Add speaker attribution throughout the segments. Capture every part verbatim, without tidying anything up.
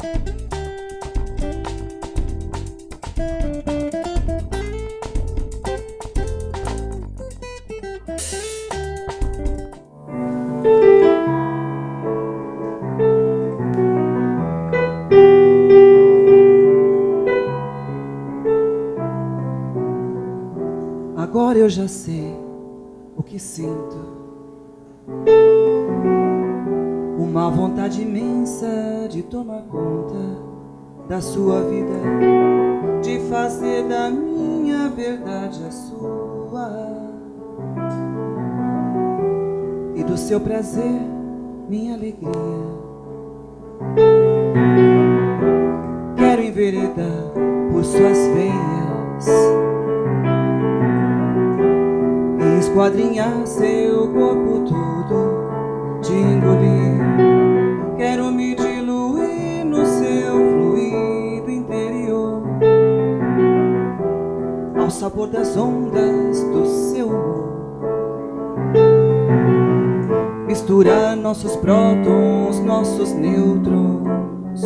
Speaker 1: Agora eu já sei o que sinto, uma vontade imensa de tomar conta da sua vida, de fazer da minha verdade a sua, e do seu prazer minha alegria. Quero enveredar por suas veias, esquadrinhar seu corpo todo, te engolir. Quero me diluir no seu fluido interior, ao sabor das ondas do seu humor. Misturar nossos prótons, nossos nêutrons,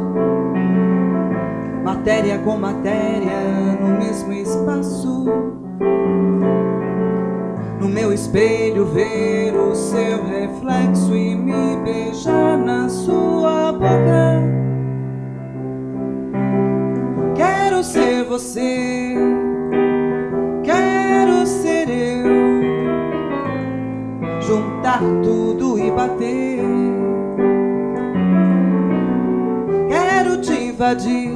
Speaker 1: matéria com matéria no mesmo espaço. No meu espelho ver o seu reflexo e me beijar na sua boca. Quero ser você, quero ser eu, juntar tudo e bater. Quero te invadir,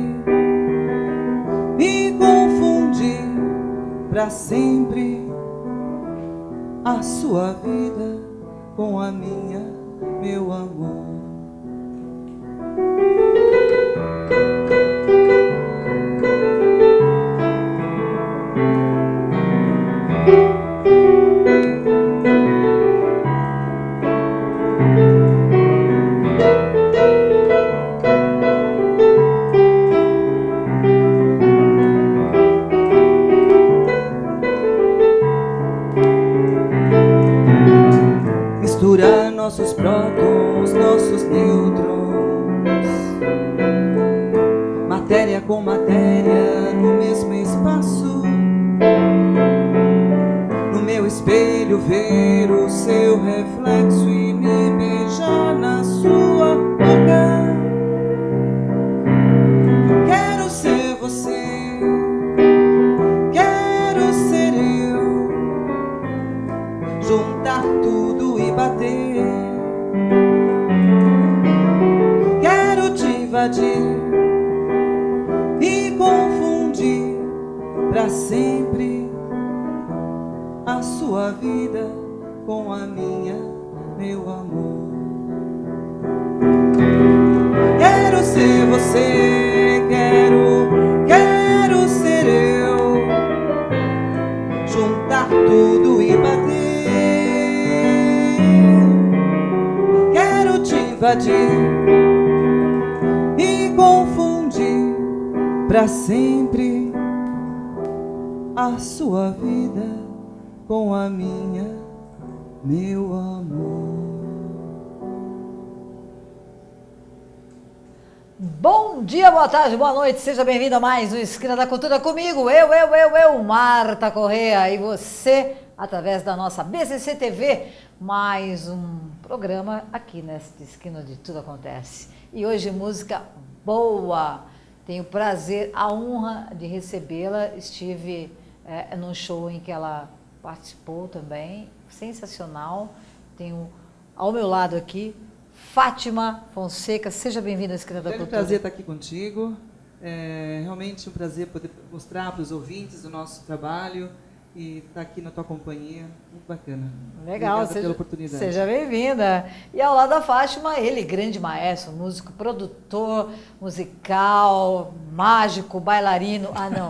Speaker 1: me confundir pra sempre. A sua vida com a minha, meu amor. Misturar nossos prótons, nossos nêutrons, matéria com matéria no mesmo espaço. No meu espelho ver o seu reflexo e me beijar na sua boca. Quero ser você, quero ser eu, juntar tudo e bater. Quero te invadir e confundir pra sempre. A sua vida com a minha, meu amor. Quero ser você, quero, quero ser eu, juntar tudo e bater. Quero te invadir e confundir pra sempre. A sua vida com a minha, meu amor.
Speaker 2: Bom dia, boa tarde, boa noite, seja bem-vindo a mais um Esquina da Cultura comigo, eu, eu, eu, eu, Marta Corrêa, e você, através da nossa B C C T V, mais um programa aqui nesta Esquina onde tudo acontece. E hoje música boa, tenho o prazer, a honra de recebê-la, estive é, num show em que ela participou também, sensacional. Tenho ao meu lado aqui Fátima Fonseca, seja bem-vinda à Esquina da Cultura.
Speaker 1: É um prazer estar aqui contigo, é realmente um prazer poder mostrar para os ouvintes o nosso trabalho e estar aqui na tua companhia, muito bacana.
Speaker 2: Legal,
Speaker 1: Obrigada
Speaker 2: seja,
Speaker 1: pela oportunidade.
Speaker 2: Seja bem-vinda. E ao lado da Fátima, ele, grande maestro, músico, produtor, musical, mágico, bailarino, ah não,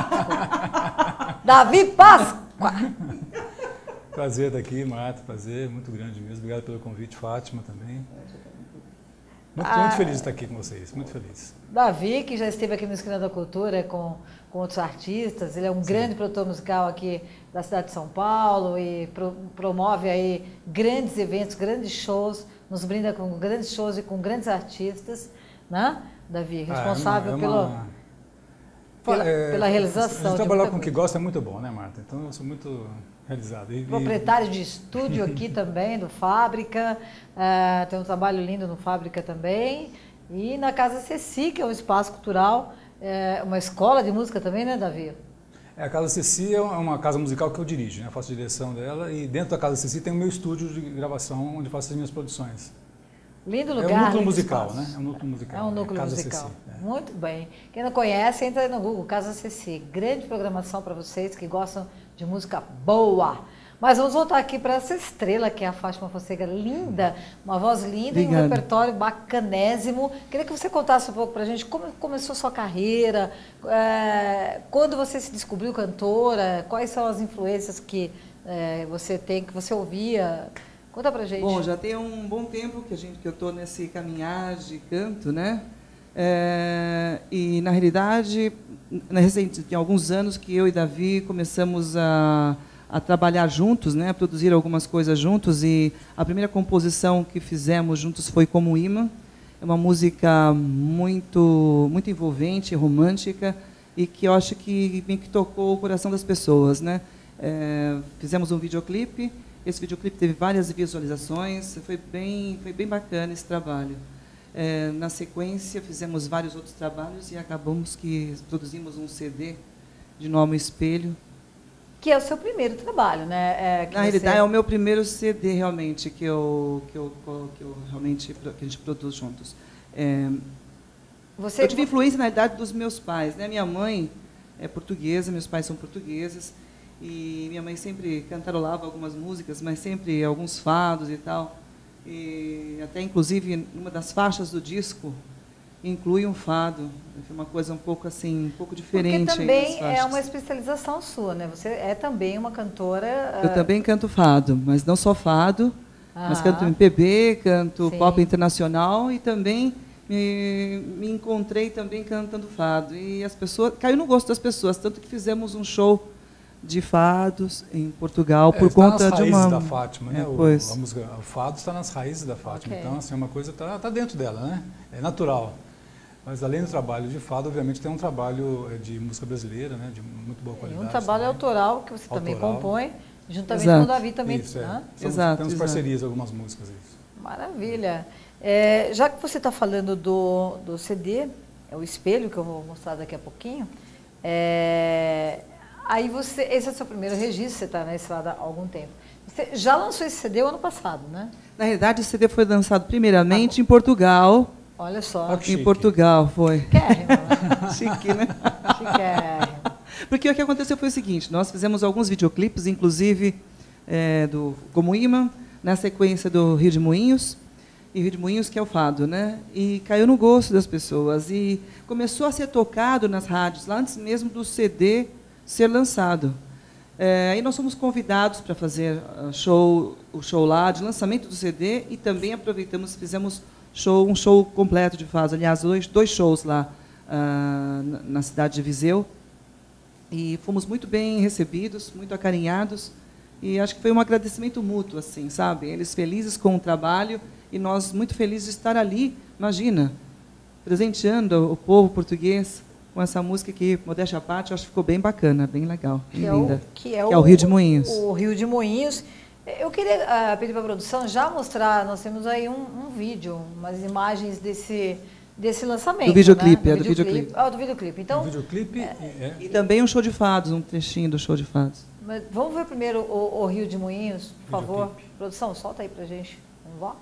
Speaker 2: Davi Páscoa.
Speaker 3: Prazer estar aqui, Marta, prazer, muito grande mesmo. Obrigado pelo convite, Fátima também. Muito,
Speaker 2: ah,
Speaker 3: muito feliz de estar aqui com vocês, muito feliz.
Speaker 2: Davi, que já esteve aqui no Esquina da Cultura com, com outros artistas, ele é um Sim. grande produtor musical aqui da cidade de São Paulo e pro, promove aí grandes eventos, grandes shows, nos brinda com grandes shows e com grandes artistas. né, Davi? Responsável
Speaker 3: ah, é uma, é
Speaker 2: pelo,
Speaker 3: uma...
Speaker 2: pela,
Speaker 3: é,
Speaker 2: pela realização.
Speaker 3: Trabalhar com o que gosta é muito bom, né, Marta? Então eu sou muito realizado. E,
Speaker 2: Proprietário de estúdio aqui também, do Fábrica, uh, tem um trabalho lindo no Fábrica também, e na Casa Ceci, que é um espaço cultural, é uma escola de música também, né, Davi?
Speaker 3: É, a Casa Ceci é uma casa musical que eu dirijo, né? Eu faço a direção dela, e dentro da Casa Ceci tem o meu estúdio de gravação, onde faço as minhas produções.
Speaker 2: Lindo lugar.
Speaker 3: É um núcleo
Speaker 2: lindo
Speaker 3: musical,
Speaker 2: espaço.
Speaker 3: né? É um núcleo musical.
Speaker 2: É um núcleo
Speaker 3: Casa
Speaker 2: musical.
Speaker 3: Ceci, é.
Speaker 2: Muito bem. Quem não conhece, entra no Google, Casa Ceci. Grande programação para vocês que gostam de música boa. Mas vamos voltar aqui para essa estrela que é a Fátima Fonseca, linda, uma voz linda. Obrigado. E um repertório bacanésimo. Queria que você contasse um pouco para a gente como começou sua carreira, é, quando você se descobriu cantora, quais são as influências que é, você tem, que você ouvia. Conta pra gente.
Speaker 1: Bom, já tem um bom tempo que, a gente, que eu estou nesse caminhar de canto, né? É, e, na realidade, na recente, tem alguns anos que eu e Davi começamos a, a trabalhar juntos, né? A produzir algumas coisas juntos. E a primeira composição que fizemos juntos foi Como Imã. É uma música muito, muito envolvente, romântica, e que eu acho que, que tocou o coração das pessoas, né? É, fizemos um videoclipe. Esse videoclipe teve várias visualizações, foi bem, foi bem bacana esse trabalho. É, na sequência, fizemos vários outros trabalhos e acabamos que produzimos um C D de nome Espelho.
Speaker 2: Que é o seu primeiro trabalho, né? É, que
Speaker 1: na
Speaker 2: você...
Speaker 1: realidade, é o meu primeiro C D, realmente, que eu, que eu, que eu realmente que a gente produz juntos. É, você... Eu tive influência, na realidade, dos meus pais, né? Minha mãe é portuguesa, meus pais são portugueses. E minha mãe sempre cantarolava algumas músicas, mas sempre alguns fados e tal. E até, inclusive, uma das faixas do disco inclui um fado. Foi uma coisa um pouco assim, um pouco diferente.
Speaker 2: Porque também é uma especialização sua, né? Você é também uma cantora...
Speaker 1: Eu uh... também canto fado, mas não só fado, ah, mas canto M P B, canto sim. pop internacional e também me, me encontrei também cantando fado. E as pessoas... Caiu no gosto das pessoas, tanto que fizemos um show de fados em Portugal é, por conta de uma
Speaker 3: da Fátima, né? É, o, a música, o fado está nas raízes da Fátima, okay. Então assim, uma coisa está tá dentro dela, né? É natural. Mas além do trabalho de fado, obviamente tem um trabalho de música brasileira, né? De muito boa qualidade.
Speaker 2: E um trabalho
Speaker 3: também. autoral
Speaker 2: que você também autoral. compõe, juntamente
Speaker 1: exato.
Speaker 2: com o Davi também.
Speaker 3: Isso, é.
Speaker 2: Né?
Speaker 3: Somos,
Speaker 1: exato,
Speaker 3: temos
Speaker 1: exato.
Speaker 3: parcerias algumas músicas. Isso.
Speaker 2: Maravilha. É, já que você está falando do, do C D, é o Espelho que eu vou mostrar daqui a pouquinho. É, Aí você, esse é o seu primeiro registro, você está na estrada há algum tempo. Você já lançou esse C D o ano passado, né?
Speaker 1: Na realidade, esse C D foi lançado primeiramente ah, em Portugal.
Speaker 2: Olha só.
Speaker 1: Ah, em chique. Portugal, foi.
Speaker 2: Chiquérrimo, né?
Speaker 1: Chique, né?
Speaker 2: Chiquérrimo.
Speaker 1: Porque o que aconteceu foi o seguinte, nós fizemos alguns videoclipes, inclusive é, do Como Imã, na sequência do Rio de Moinhos, e Rio de Moinhos, que é o fado, né? E caiu no gosto das pessoas. E começou a ser tocado nas rádios, lá antes mesmo do C D ser lançado. É, aí nós fomos convidados para fazer uh, show, o show lá de lançamento do C D e também aproveitamos, fizemos show, um show completo de fado, aliás, dois, dois shows lá uh, na, na cidade de Viseu. E fomos muito bem recebidos, muito acarinhados, e acho que foi um agradecimento mútuo, assim, sabe? Eles felizes com o trabalho e nós muito felizes de estar ali, imagina, presenteando o povo português com essa música que, modéstia à parte, eu acho que ficou bem bacana, bem legal, bem
Speaker 2: que
Speaker 1: linda.
Speaker 2: É o, que é,
Speaker 1: que é o Rio de Moinhos.
Speaker 2: O, o Rio de Moinhos. Eu queria uh, pedir para a produção já mostrar, nós temos aí um, um vídeo, umas imagens desse, desse lançamento.
Speaker 1: Do videoclipe,
Speaker 2: né?
Speaker 1: é do videoclipe.
Speaker 2: Ah, do videoclipe. Então,
Speaker 3: do videoclipe
Speaker 2: é,
Speaker 3: é.
Speaker 1: E também um show de fados, um trechinho do show de fados.
Speaker 2: Mas vamos ver primeiro o, o Rio de Moinhos, por favor. Produção, solta aí pra gente. Vamos lá?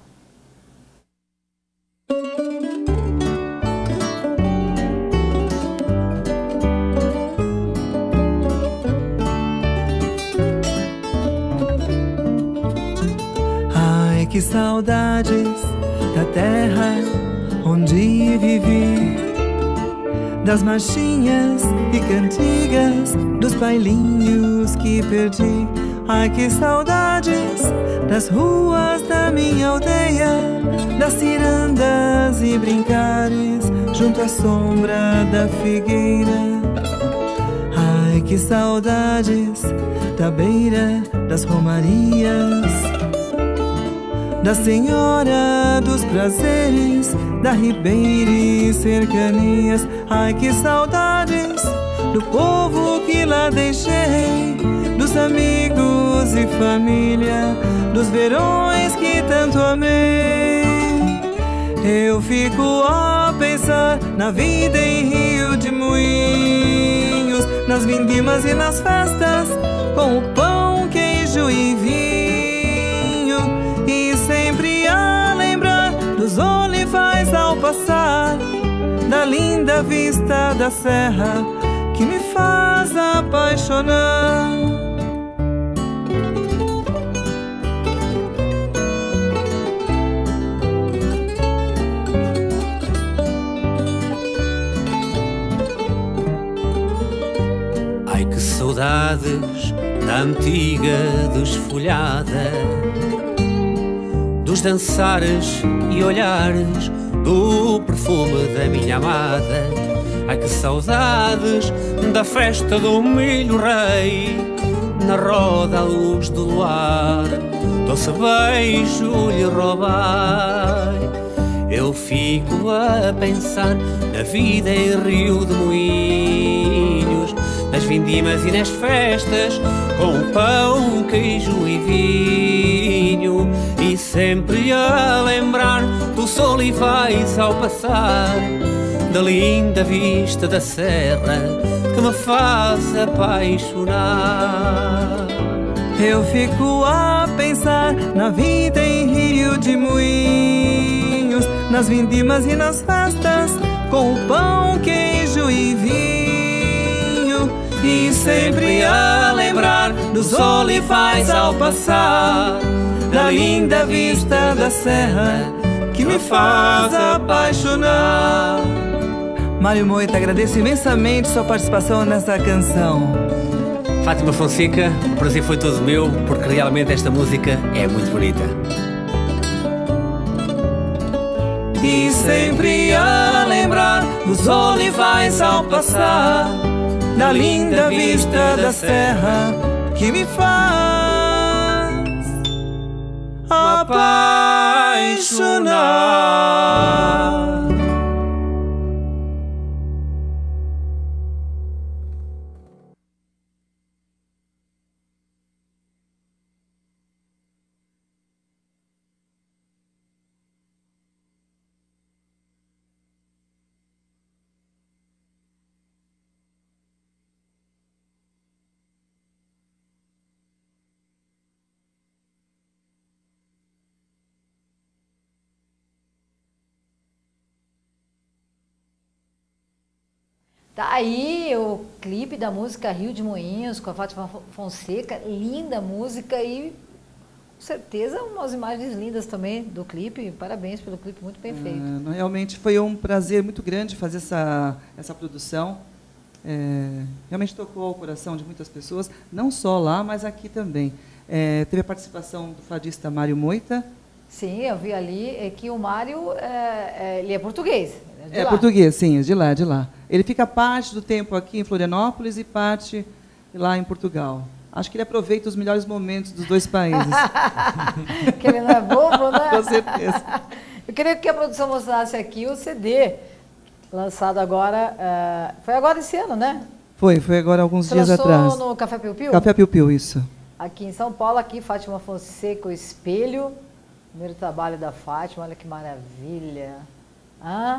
Speaker 4: Que saudades da terra onde vivi, das marchinhas e cantigas, dos bailinhos que perdi. Ai, que saudades das ruas da minha aldeia, das cirandas e brincares junto à sombra da figueira. Ai, que saudades da beira das romarias, da senhora dos prazeres, da ribeira e cercanias. Ai, que saudades do povo que lá deixei, dos amigos e família, dos verões que tanto amei. Eu fico a pensar na vida em Rio de Moinhos, nas vindimas e nas festas, com o pão, queijo e vinho, e sempre a lembrar dos olivais ao passar, da linda vista da serra que me faz apaixonar.
Speaker 5: Ai, que saudades da antiga desfolhada, dos dançares e olhares, do perfume da minha amada. Ai, que saudades da festa do milho rei, na roda à luz do luar, doce beijo lhe roubai. Eu fico a pensar na vida em Rio de Moinhos, nas vindimas e nas festas, com pão, queijo e vinho, e sempre a lembrar dos olivais ao passar, da linda vista da serra que me faz apaixonar.
Speaker 4: Eu fico a pensar na vida em Rio de Moinhos, nas vindimas e nas festas, com o pão, queijo e vinho, e sempre a lembrar dos olivais ao passar, da linda vista da serra que me faz apaixonar. Mário Moita, agradeço imensamente sua participação nessa canção.
Speaker 5: Fátima Fonseca, o prazer foi todo meu, porque realmente esta música é muito bonita.
Speaker 4: E sempre a lembrar dos olivais ao passar, da linda vista da serra que me faz apaixonar.
Speaker 2: Tá aí o clipe da música Rio de Moinhos, com a Fátima Fonseca, linda música e com certeza umas imagens lindas também do clipe. Parabéns pelo clipe, muito bem feito.
Speaker 1: Uh, realmente foi um prazer muito grande fazer essa, essa produção. É, realmente tocou ao coração de muitas pessoas, não só lá, mas aqui também. É, teve a participação do fadista Mário Moita.
Speaker 2: Sim, eu vi ali é que o Mário é, é, ele é português.
Speaker 1: É, é português, sim, de lá, de lá. Ele fica parte do tempo aqui em Florianópolis e parte lá em Portugal. Acho que ele aproveita os melhores momentos dos dois países.
Speaker 2: Que ele não é bobo, né?
Speaker 1: Com certeza.
Speaker 2: Eu queria que a produção mostrasse aqui o C D, lançado agora, uh, foi agora esse ano, né?
Speaker 1: Foi, foi agora alguns
Speaker 2: Você
Speaker 1: dias atrás.
Speaker 2: Lançou no Café Piu Piu?
Speaker 1: Café Piu Piu, isso.
Speaker 2: Aqui em São Paulo, aqui, Fátima Fonseca, o Espelho. Primeiro trabalho da Fátima, olha que maravilha. Ah,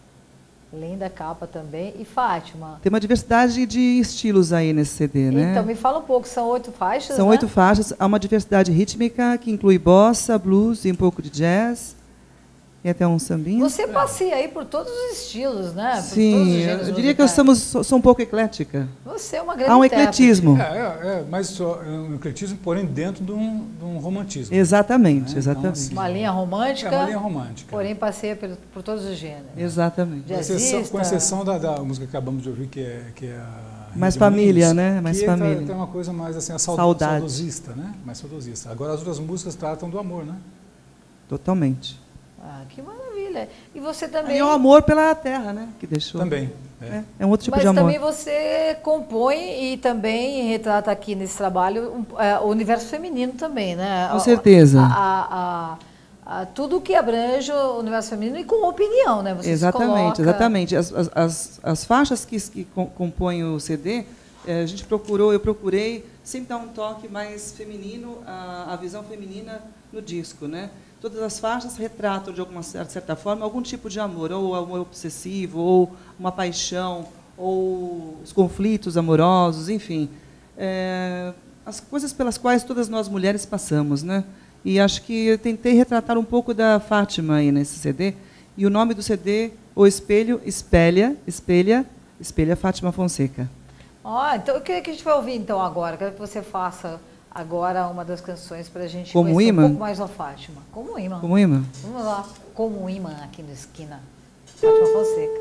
Speaker 2: linda capa também. E Fátima?
Speaker 1: Tem uma diversidade de estilos aí nesse C D, né?
Speaker 2: Então, me fala um pouco, são oito faixas,
Speaker 1: São
Speaker 2: né?
Speaker 1: oito faixas, há uma diversidade rítmica que inclui bossa, blues e um pouco de jazz. E até um sambinha.
Speaker 2: Você passeia aí por todos os estilos, né? Por
Speaker 1: Sim,
Speaker 2: todos os
Speaker 1: eu
Speaker 2: gêneros
Speaker 1: diria que eu somos, sou, sou um pouco eclética.
Speaker 2: Você é uma grande
Speaker 1: Há um
Speaker 2: intérprete.
Speaker 1: ecletismo.
Speaker 3: É, é, é mas só, é um ecletismo, porém dentro de um, de um romantismo.
Speaker 1: Exatamente,
Speaker 3: né?
Speaker 1: exatamente.
Speaker 3: Então, assim,
Speaker 2: Uma linha romântica.
Speaker 3: É uma linha romântica.
Speaker 2: Porém, passeia por, por todos os gêneros.
Speaker 1: Exatamente.
Speaker 3: Com exceção,
Speaker 2: Jazzista.
Speaker 3: com exceção da, da música que acabamos de ouvir, que é, que é a
Speaker 1: Mais
Speaker 3: Rio de
Speaker 1: família,
Speaker 3: Moinhos,
Speaker 1: né? Mais
Speaker 3: que
Speaker 1: família.
Speaker 3: Tem, tem uma coisa mais assim, a saud
Speaker 1: Saudade.
Speaker 3: saudosista, né? Mais saudosista. Agora as outras músicas tratam do amor, né?
Speaker 1: Totalmente.
Speaker 2: Ah, que maravilha. E você também...
Speaker 1: E é o amor pela terra, né? Que deixou.
Speaker 3: Também. É.
Speaker 1: É, é um outro tipo
Speaker 2: Mas
Speaker 1: de amor.
Speaker 2: também você compõe e também retrata aqui nesse trabalho um, é, o universo feminino também, né?
Speaker 1: Com certeza.
Speaker 2: A, a, a, ah, tudo que abrange o universo feminino e com opinião, né? Você
Speaker 1: exatamente,
Speaker 2: coloca...
Speaker 1: exatamente. As, as, as, as faixas que, que compõem o C D, a gente procurou, eu procurei sempre dar um toque mais feminino, a, a visão feminina no disco, né? Todas as faixas retratam, de alguma certa forma, algum tipo de amor, ou amor obsessivo, ou uma paixão, ou os conflitos amorosos, enfim. É, as coisas pelas quais todas nós mulheres passamos, né? E acho que eu tentei retratar um pouco da Fátima aí nesse C D. E o nome do C D, O Espelho, espelha, espelha, espelha Fátima Fonseca.
Speaker 2: Ó, oh, então o que a gente vai ouvir então agora? Quero que você faça agora uma das canções para a gente
Speaker 1: Como
Speaker 2: conhecer
Speaker 1: imã?
Speaker 2: um pouco mais da Fátima. Como imã.
Speaker 1: Como imã.
Speaker 2: Vamos lá. Como imã aqui no Esquina. Fátima Fonseca.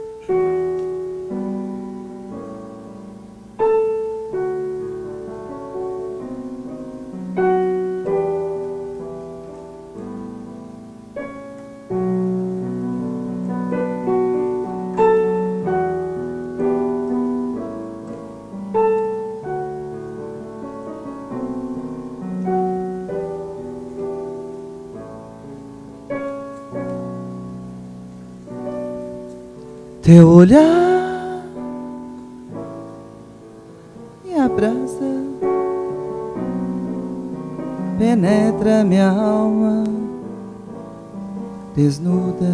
Speaker 1: Teu olhar me abraça, penetra minha alma desnuda.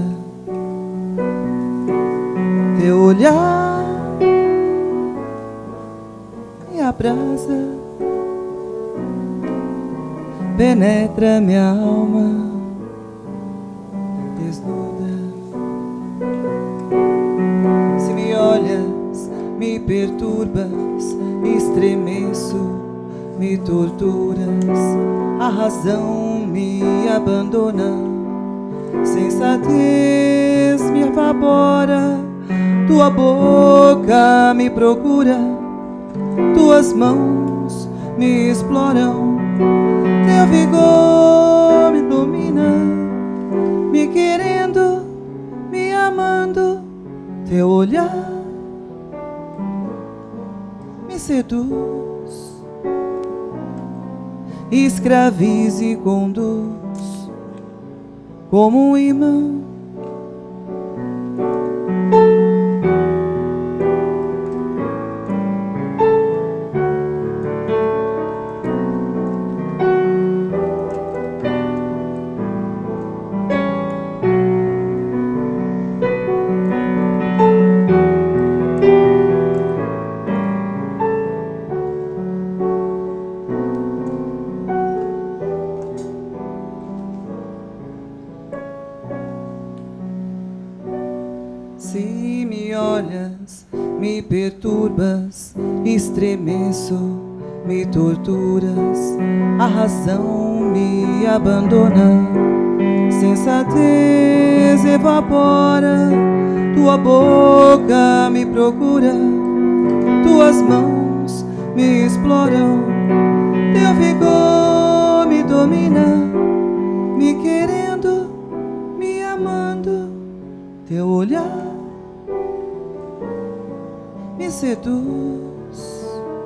Speaker 1: Teu olhar me abraça, penetra minha alma desnuda. Me perturbas, estremeço, me torturas, a razão me abandona, sensatez me apavora, tua boca me procura, tuas mãos me exploram, teu vigor me domina, me querendo, me amando, teu olhar seduz, escraviza e conduz como um imã. Se me olhas, me perturbas, estremeço, me torturas, a razão me abandona, sensatez evapora, tua boca me procura, tuas mãos me exploram, teu vigor me domina, me querendo, me amando, teu olhar me seduz,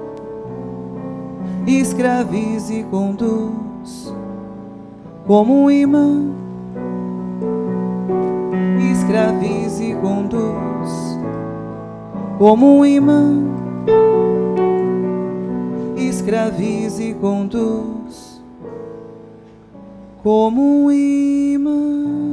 Speaker 1: escraviza e conduz como um imã, escraviza e conduz como um imã, escraviza e conduz como um imã.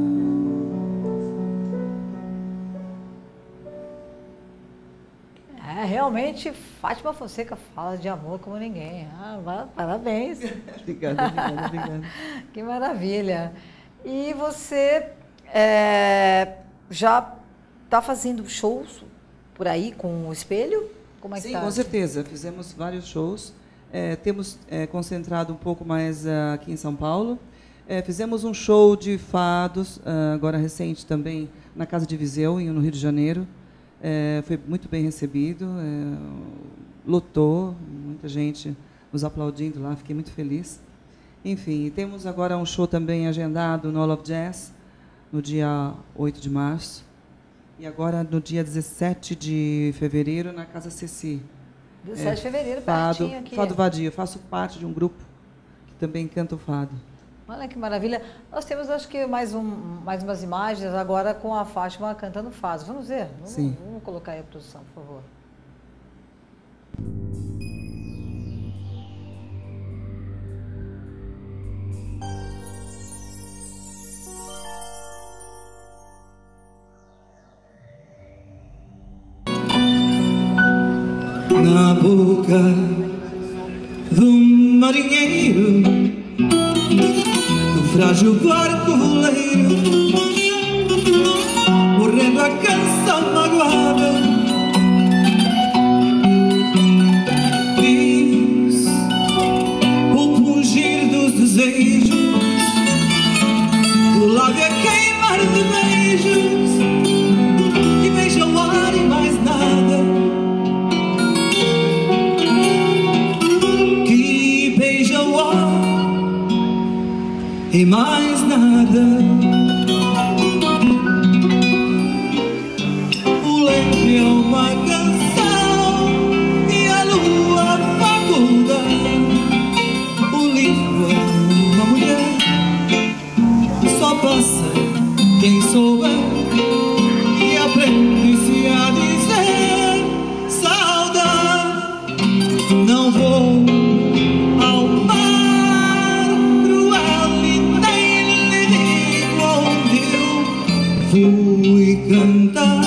Speaker 2: É, realmente, Fátima Fonseca fala de amor como ninguém. Ah, parabéns.
Speaker 1: Obrigada, obrigada, obrigada.
Speaker 2: Que maravilha. E você é, já está fazendo shows por aí com o Espelho? Como é que
Speaker 1: Sim,
Speaker 2: tá?
Speaker 1: com certeza. Fizemos vários shows. É, temos é, concentrado um pouco mais uh, aqui em São Paulo. É, fizemos um show de fados, uh, agora recente também, na Casa de Viseu, no Rio de Janeiro. É, foi muito bem recebido, é, lotou, muita gente nos aplaudindo lá, fiquei muito feliz. Enfim, temos agora um show também agendado no All of Jazz, no dia oito de março, e agora no dia dezessete de fevereiro, na Casa Ceci.
Speaker 2: dezessete é, de fevereiro,
Speaker 1: fado,
Speaker 2: pertinho aqui.
Speaker 1: Fado Vadio, eu faço parte de um grupo que também canta o fado.
Speaker 2: Olha que maravilha. Nós temos, acho que, mais, um, mais umas imagens agora com a Fátima cantando fados. Vamos ver? Vamos,
Speaker 1: Sim.
Speaker 2: Vamos colocar aí a produção, por favor.
Speaker 4: Na boca do marinheiro, do frágil barco voleiro, morrendo a canção magoada, diz o pungir dos desejos, do lábio a queimar de beijos, que beija o ar e mais nada. E mais nada. O lembre é uma canção e a lua faculdade. O livro é uma mulher, só passa quem souber e aprende-se a dizer saudade. Não vou ao mar fui cantar,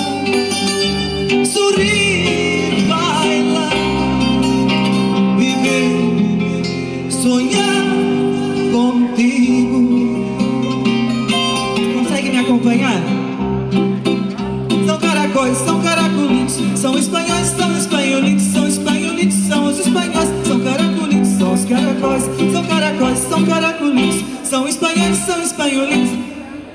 Speaker 4: sorrir, bailar, viver, sonhar contigo. Consegue me acompanhar? São caracóis, são caracolitos, são espanhóis, são espanholitos, são espanholitos, são os espanhóis, são caracolitos, são os caracóis, são caracóis, são caracolitos, são espanhóis, são espanholitos.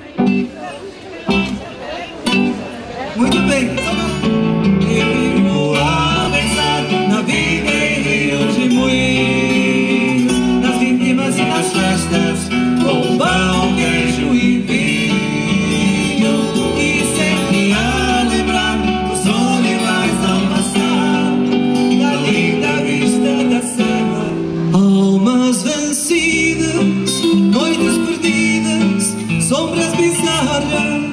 Speaker 4: Muito bem, eu vivo a pensar na vida em Rio de Moinhos, nas vítimas e nas festas, com pão, queijo e vinho, e sempre a lembrar dos olivais ao passar, da linda vista da serra. Almas vencidas, noites perdidas, sombras bizarras,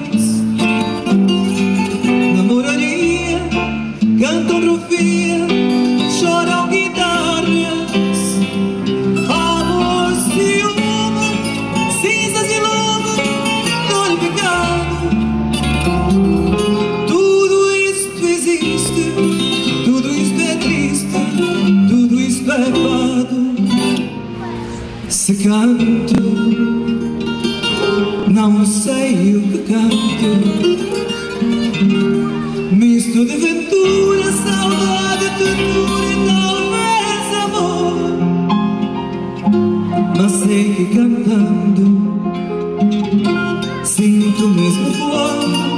Speaker 4: cantam rufia, choram guitarras, amor, ciúme, cinzas e lume, dor e pecado. Tudo isto existe, tudo isto é triste, tudo isto é fado. Se canto, não sei o que canto, misto de ventura, saudade, ternura e talvez amor. Mas sei que cantando sinto mesmo voar.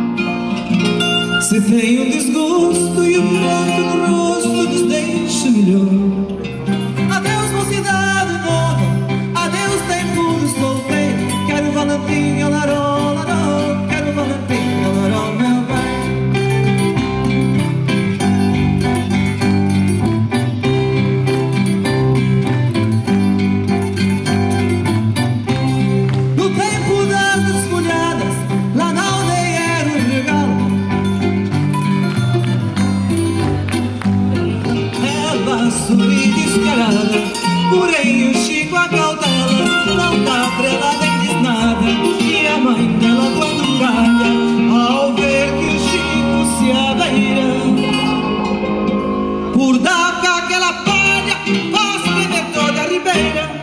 Speaker 4: Se tem um desgosto e um pranto no rosto, nos deixa melhor. Adeus mocidade nova, adeus tempo de solteiro. Quero Valentim, laró, laró, quero Valentim, laró, meu bem. Sorri descarada, porém o Chico a cautela não dá pra ela nem diz nada. E a mãe dela quando calha, ao ver que o Chico se abeira, por dar com aquela palha, faz tremer toda a ribeira.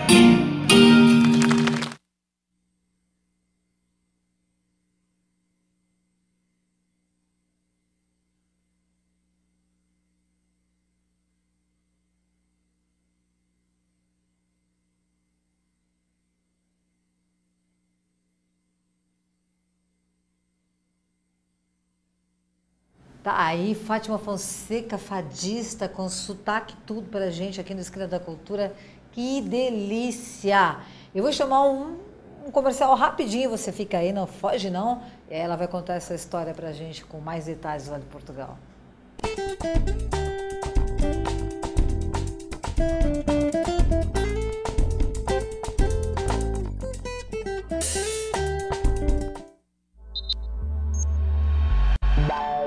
Speaker 2: Tá aí, Fátima Fonseca, fadista, com sotaque tudo pra gente aqui no Esquina da Cultura. Que delícia! Eu vou chamar um, um comercial rapidinho, você fica aí, não foge não. Ela vai contar essa história pra gente com mais detalhes lá de Portugal.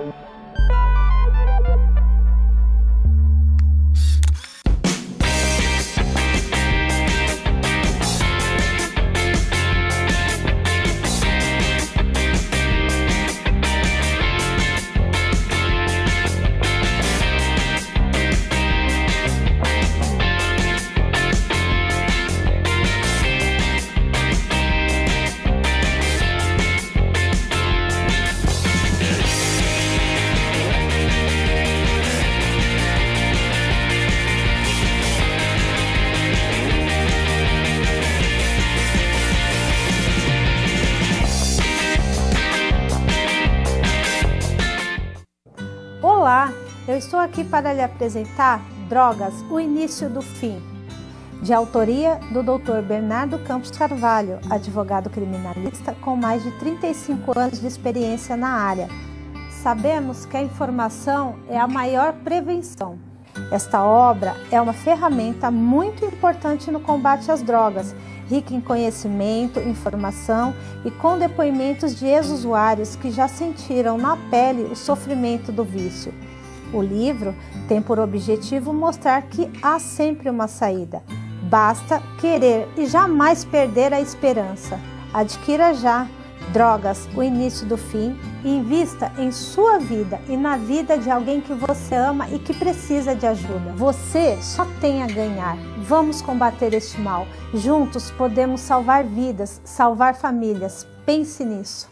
Speaker 6: Olá, eu estou aqui para lhe apresentar Drogas, o Início do Fim, de autoria do doutor Bernardo Campos Carvalho, advogado criminalista com mais de trinta e cinco anos de experiência na área. Sabemos que a informação é a maior prevenção. Esta obra é uma ferramenta muito importante no combate às drogas, rica em conhecimento, informação e com depoimentos de ex-usuários que já sentiram na pele o sofrimento do vício. O livro tem por objetivo mostrar que há sempre uma saída. Basta querer e jamais perder a esperança. Adquira já Drogas, o Início do Fim e invista em sua vida e na vida de alguém que você ama e que precisa de ajuda. Você só tem a ganhar. Vamos combater este mal. Juntos podemos salvar vidas, salvar famílias. Pense nisso.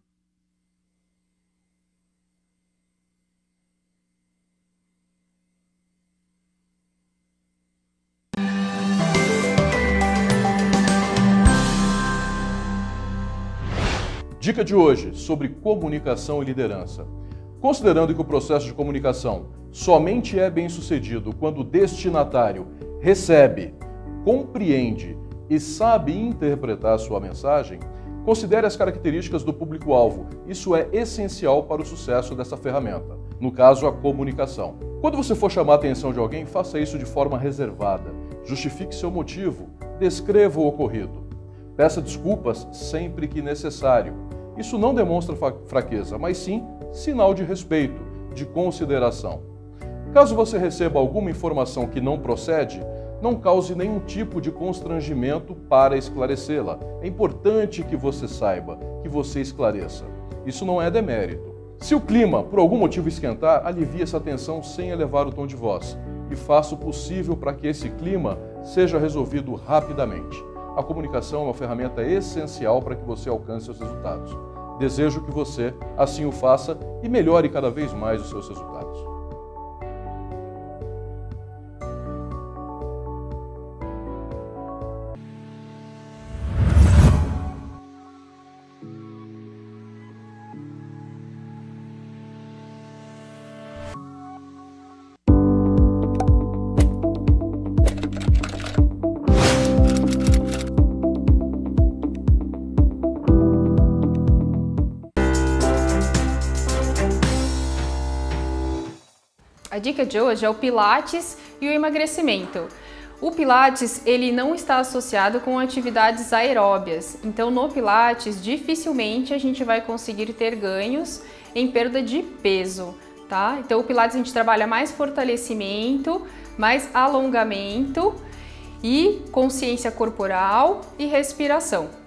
Speaker 7: Dica de hoje sobre comunicação e liderança. Considerando que o processo de comunicação somente é bem-sucedido quando o destinatário recebe, compreende e sabe interpretar sua mensagem, considere as características do público-alvo. Isso é essencial para o sucesso dessa ferramenta, no caso, a comunicação. Quando você for chamar a atenção de alguém, faça isso de forma reservada. Justifique seu motivo, descreva o ocorrido. Peça desculpas sempre que necessário. Isso não demonstra fraqueza, mas sim sinal de respeito, de consideração. Caso você receba alguma informação que não procede, não cause nenhum tipo de constrangimento para esclarecê-la. É importante que você saiba, que você esclareça. Isso não é demérito. Se o clima, por algum motivo, esquentar, alivie essa tensão sem elevar o tom de voz e faça o possível para que esse clima seja resolvido rapidamente. A comunicação é uma ferramenta essencial para que você alcance seus resultados. Desejo que você assim o faça e melhore cada vez mais os seus resultados.
Speaker 8: A dica de hoje é o Pilates e o emagrecimento. O Pilates, ele não está associado com atividades aeróbias, então no Pilates dificilmente a gente vai conseguir ter ganhos em perda de peso, tá? Então o Pilates a gente trabalha mais fortalecimento, mais alongamento e consciência corporal e respiração.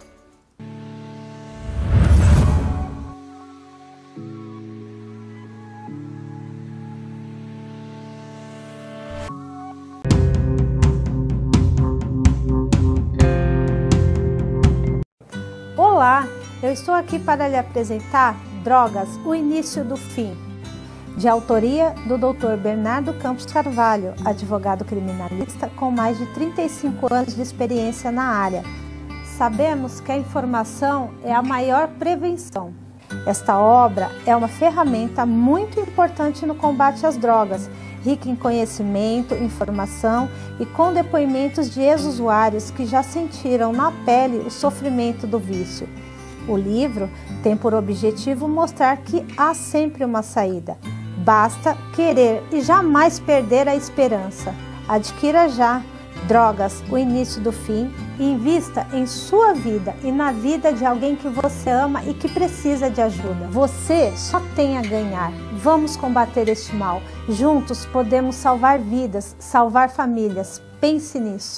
Speaker 6: Olá, eu estou aqui para lhe apresentar Drogas, o Início do Fim, de autoria do doutor Bernardo Campos Carvalho, advogado criminalista com mais de trinta e cinco anos de experiência na área. Sabemos que a informação é a maior prevenção. Esta obra é uma ferramenta muito importante no combate às drogas, rica em conhecimento, informação e com depoimentos de ex-usuários que já sentiram na pele o sofrimento do vício. O livro tem por objetivo mostrar que há sempre uma saída. Basta querer e jamais perder a esperança. Adquira já Drogas, o início do fim. Invista em sua vida e na vida de alguém que você ama e que precisa de ajuda. Você só tem a ganhar. Vamos combater este mal. Juntos podemos salvar vidas, salvar famílias. Pense nisso.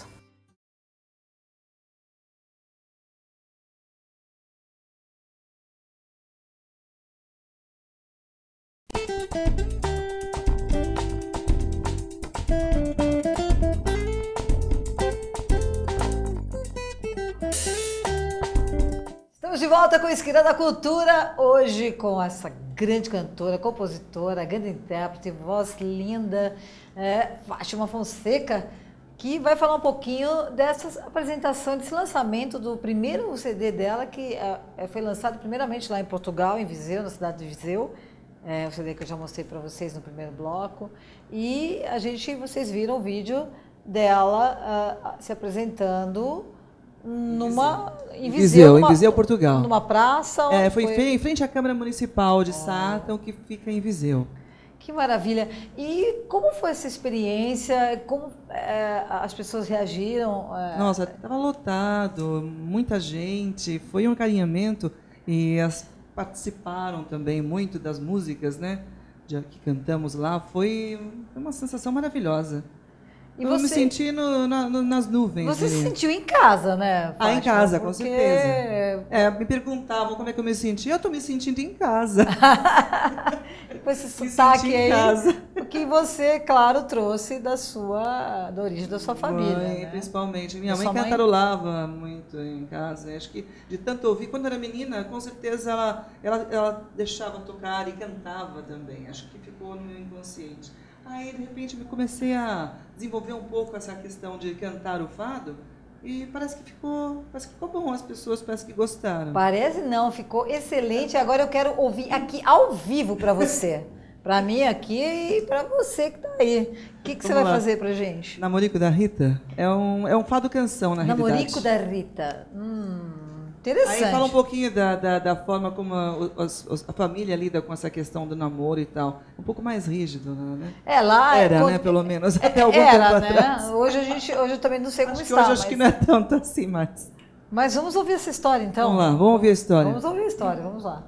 Speaker 2: Estamos de volta com a Esquina da Cultura, hoje com essa grande cantora, compositora, grande intérprete, voz linda, é, Fátima Fonseca, que vai falar um pouquinho dessa apresentação, desse lançamento do primeiro C D dela, que é, foi lançado primeiramente lá em Portugal, em Viseu, na cidade de Viseu. É o C D que eu já mostrei para vocês no primeiro bloco. E a gente, vocês viram o vídeo dela uh, se apresentando numa em Viseu,
Speaker 1: Viseu,
Speaker 2: numa,
Speaker 1: em Viseu, Portugal.
Speaker 2: Numa praça.
Speaker 1: É, foi, foi em frente à Câmara Municipal de oh. Sátão, que fica em Viseu.
Speaker 2: Que maravilha! E como foi essa experiência? Como é, as pessoas reagiram? É...
Speaker 1: Nossa, estava lotado, muita gente, foi um acarinhamento e as participaram também muito das músicas, né, de, que cantamos lá. Foi uma sensação maravilhosa. E eu você, me senti no, na, no, nas nuvens.
Speaker 2: Você ali. Se sentiu em casa, né, Fátima?
Speaker 1: Ah, em casa,
Speaker 2: porque...
Speaker 1: com certeza. É, me perguntavam como é que eu me senti. Eu estou me sentindo em casa.
Speaker 2: Com esse sotaque aí, o que você, claro, trouxe da sua, da origem da sua família.
Speaker 1: Mãe,
Speaker 2: né?
Speaker 1: Principalmente. Minha mãe cantarolava muito em casa. Acho que de tanto ouvir, quando era menina, com certeza ela, ela, ela deixava tocar e cantava também. Acho que ficou no meu inconsciente. Aí, de repente, eu comecei a desenvolver um pouco essa questão de cantar o fado e parece que ficou, parece que ficou bom, as pessoas parece que gostaram.
Speaker 2: Parece não, ficou excelente. Agora eu quero ouvir aqui ao vivo para você. Para mim aqui e para você que está aí. O que, que você vai lá. fazer para gente?
Speaker 1: Namorico da Rita é um, é um fado canção, na
Speaker 2: Namorico
Speaker 1: realidade.
Speaker 2: Namorico da Rita. Hum. Interessante.
Speaker 1: Aí fala um pouquinho da, da, da forma como a, os, a família lida com essa questão do namoro e tal. Um pouco mais rígido, né?
Speaker 2: É, lá...
Speaker 1: Era,
Speaker 2: quando,
Speaker 1: né? Pelo menos, até algum
Speaker 2: era,
Speaker 1: tempo
Speaker 2: né?
Speaker 1: atrás.
Speaker 2: Hoje, a gente, hoje eu também não sei
Speaker 1: acho
Speaker 2: como
Speaker 1: que
Speaker 2: está.
Speaker 1: Hoje
Speaker 2: mas...
Speaker 1: acho que não é tanto assim mais.
Speaker 2: Mas vamos ouvir essa história, então?
Speaker 1: Vamos lá, vamos ouvir a história.
Speaker 2: Vamos ouvir a história, vamos lá.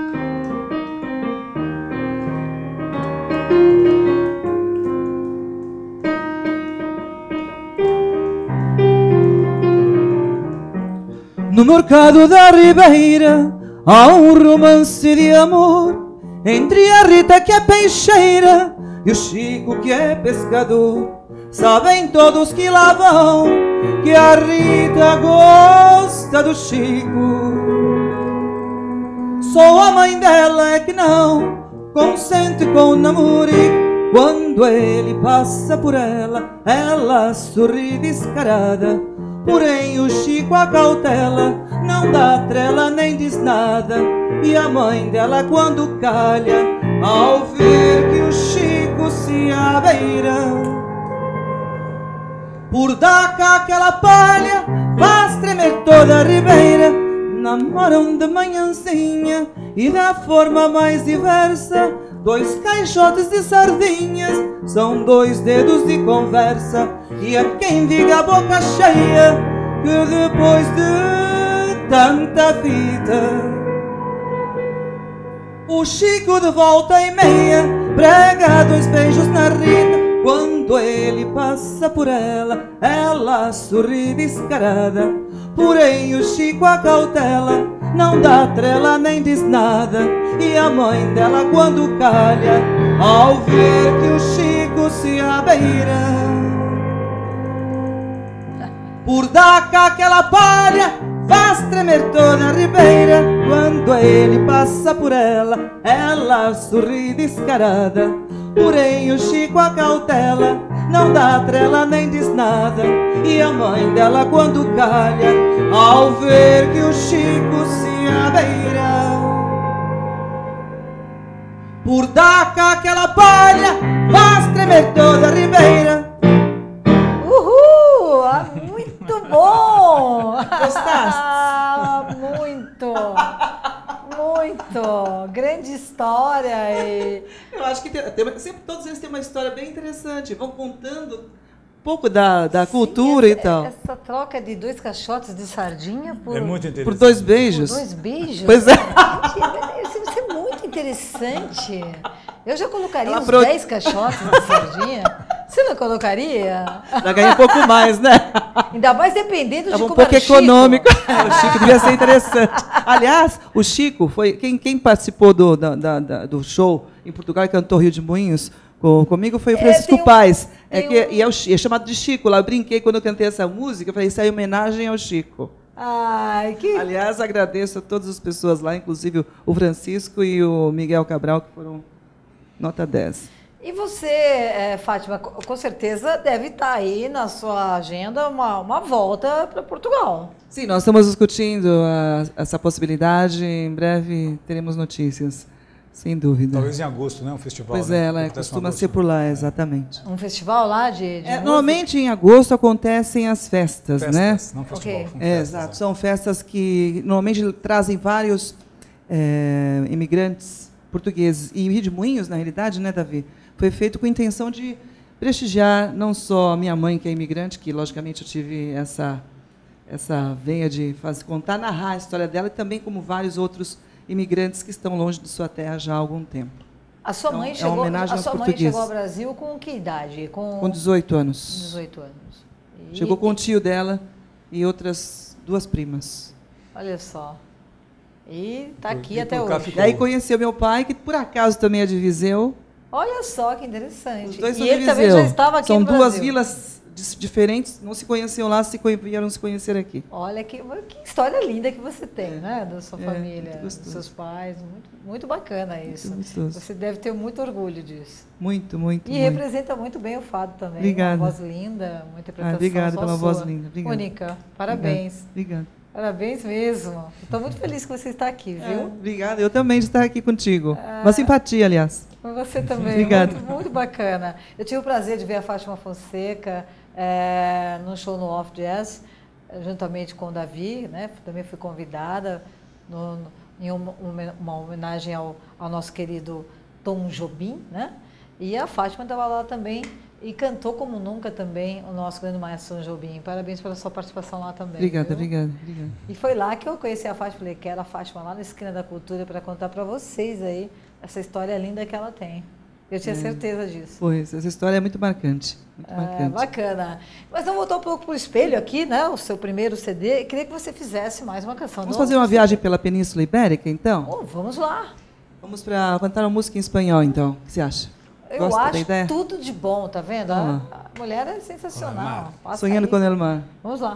Speaker 4: No mercado da Ribeira há um romance de amor entre a Rita que é peixeira e o Chico que é pescador. Sabem todos que lá vão que a Rita gosta do Chico. Só a mãe dela é que não consente com o namorico. Quando ele passa por ela, ela sorri descarada. Porém o Chico a cautela, não dá trela nem diz nada. E a mãe dela quando calha, ao ver que o Chico se abeira, por dar cá aquela palha, faz tremer toda a ribeira. Namoram de manhãzinha e da forma mais diversa, dois caixotes de sardinhas, são dois dedos de conversa. E a quem diga a boca cheia que depois de tanta fita, o Chico de volta e meia prega dois beijos na Rita. Quando ele passa por ela, ela sorri descarada. Porém o Chico a cautela, não dá trela nem diz nada. E a mãe dela quando calha, ao ver que o Chico se abeira, por dar cá aquela palha, faz tremer toda a ribeira. Quando ele passa por ela, ela sorri descarada. Porém o Chico a cautela, não dá trela nem diz nada. E a mãe dela quando calha, ao ver que o Chico se abeira, por dar cá aquela palha, faz tremer toda a ribeira.
Speaker 2: Uhul! Ah, muito bom!
Speaker 1: Gostaste?
Speaker 2: Ah, muito! Muito! Grande história! E...
Speaker 1: Eu acho que tem, tem, sempre, todos eles têm uma história bem interessante. Vão contando pouco da, da
Speaker 2: Sim,
Speaker 1: cultura
Speaker 2: essa,
Speaker 1: e tal.
Speaker 2: Essa troca de dois caixotes de sardinha por,
Speaker 3: É muito interessante.
Speaker 1: Por dois beijos.
Speaker 2: por dois beijos.
Speaker 1: Pois é.
Speaker 2: Gente, isso é muito interessante. Eu já colocaria
Speaker 1: Ela
Speaker 2: uns
Speaker 1: pro-
Speaker 2: dez caixotes de sardinha. Você não colocaria?
Speaker 1: Já ganhei um pouco mais, né?
Speaker 2: Ainda mais dependendo de
Speaker 1: Estava um
Speaker 2: como
Speaker 1: pouco
Speaker 2: era o Chico.
Speaker 1: econômico. O Chico devia ser interessante. Aliás, o Chico foi quem, quem participou do, da, da, da- do show em Portugal e cantou Rio de Moinhos com, comigo foi o
Speaker 2: É,
Speaker 1: Francisco
Speaker 2: tem um-
Speaker 1: Paes. É
Speaker 2: tem
Speaker 1: que,
Speaker 2: um-
Speaker 1: E é, o, Chi- é chamado de Chico. Lá eu brinquei quando eu cantei essa música. Eu falei, isso é homenagem ao Chico.
Speaker 2: Ai, que...
Speaker 1: Aliás, agradeço a todas as pessoas lá, inclusive o Francisco e o Miguel Cabral, que foram nota dez.
Speaker 2: E você, é, Fátima, co- com certeza deve estar aí na sua agenda uma, uma volta para Portugal.
Speaker 1: Sim, nós estamos discutindo a, essa possibilidade. Em breve teremos notícias, sem dúvida.
Speaker 3: Talvez em agosto, né? Um festival.
Speaker 1: Pois
Speaker 3: né?
Speaker 1: é, ela
Speaker 3: Acontece em
Speaker 1: costuma
Speaker 3: agosto.
Speaker 1: ser por lá, exatamente.
Speaker 2: Um festival lá de, de
Speaker 1: É,
Speaker 2: música?
Speaker 1: normalmente em agosto acontecem as festas,
Speaker 3: Festas,
Speaker 1: né?
Speaker 3: não festival.
Speaker 2: Ok.
Speaker 3: são
Speaker 1: É,
Speaker 3: festas,
Speaker 1: exato.
Speaker 3: é.
Speaker 1: São festas que normalmente trazem vários é, imigrantes portugueses. E Rio de Moinhos, na realidade, né, Davi, foi feito com a intenção de prestigiar não só a minha mãe, que é imigrante, que logicamente eu tive essa essa veia de fazer, contar, narrar a história dela, e também como vários outros imigrantes que estão longe de sua terra já há algum tempo.
Speaker 2: A sua
Speaker 1: Então,
Speaker 2: mãe
Speaker 1: é uma
Speaker 2: chegou,
Speaker 1: homenagem
Speaker 2: a
Speaker 1: aos
Speaker 2: sua mãe
Speaker 1: portugueses.
Speaker 2: chegou ao Brasil com que idade? Com,
Speaker 1: Com dezoito anos.
Speaker 2: dezoito anos. E-
Speaker 1: Chegou com o tio dela e outras duas primas.
Speaker 2: Olha só. E está
Speaker 3: Por-
Speaker 2: aqui
Speaker 3: e
Speaker 2: até
Speaker 3: por cá
Speaker 2: hoje.
Speaker 1: E aí conheceu meu pai, que por acaso também é de Viseu.
Speaker 2: Olha só que interessante.
Speaker 1: Os dois
Speaker 2: e
Speaker 1: são
Speaker 2: ele
Speaker 1: de
Speaker 2: também
Speaker 1: Viseu.
Speaker 2: já estava aqui
Speaker 1: São
Speaker 2: no
Speaker 1: duas
Speaker 2: Brasil.
Speaker 1: vilas dis- diferentes, não se conheciam lá, se conhe- vieram se conhecer aqui.
Speaker 2: Olha que, que história linda que você tem, né? Da sua
Speaker 1: É,
Speaker 2: família,
Speaker 1: muito
Speaker 2: dos
Speaker 1: gostoso.
Speaker 2: seus pais. Muito, muito bacana isso.
Speaker 1: Muito gostoso.
Speaker 2: Você deve ter muito orgulho disso.
Speaker 1: Muito, muito,
Speaker 2: E
Speaker 1: muito.
Speaker 2: representa muito bem o fado também.
Speaker 1: Obrigada.
Speaker 2: Uma voz linda, uma interpretação
Speaker 1: Ah, obrigada
Speaker 2: só
Speaker 1: pela
Speaker 2: sua.
Speaker 1: voz linda, obrigada.
Speaker 2: Mônica, parabéns.
Speaker 1: Obrigada.
Speaker 2: Parabéns mesmo. Estou muito feliz que você está aqui,
Speaker 1: É,
Speaker 2: viu?
Speaker 1: obrigada. Eu também de estar aqui contigo. Uma simpatia, aliás.
Speaker 2: Com você também.
Speaker 1: Obrigada.
Speaker 2: Muito, muito bacana. Eu tive o prazer de ver a Fátima Fonseca é, no show no Off Jazz, juntamente com o Davi, né? Também fui convidada no, no, em uma, uma homenagem ao, ao nosso querido Tom Jobim, né? E a Fátima estava lá também e cantou como nunca também o nosso grande maestro Tom Jobim. Parabéns pela sua participação lá também.
Speaker 1: Obrigada,
Speaker 2: viu?
Speaker 1: obrigada, obrigada.
Speaker 2: E foi lá que eu conheci a Fátima, falei, quero a Fátima lá na Esquina da Cultura para contar para vocês aí essa história linda que ela tem. Eu tinha
Speaker 1: É.
Speaker 2: certeza disso.
Speaker 1: Pois, essa história é muito marcante. Muito
Speaker 2: É,
Speaker 1: marcante.
Speaker 2: bacana. Mas vamos voltar um pouco para o espelho aqui, né? O seu primeiro C D. Eu queria que você fizesse mais uma canção.
Speaker 1: Vamos
Speaker 2: do-
Speaker 1: fazer uma viagem pela Península Ibérica, então?
Speaker 2: Oh, vamos lá.
Speaker 1: Vamos para cantar uma música em espanhol, então. O que você acha?
Speaker 2: Eu
Speaker 1: Gosta da
Speaker 2: acho
Speaker 1: ideia?
Speaker 2: tudo de bom, tá vendo?
Speaker 1: Ah.
Speaker 2: A, a mulher é sensacional. Passa
Speaker 1: Sonhando
Speaker 2: aí.
Speaker 1: com el mar.
Speaker 2: Vamos lá.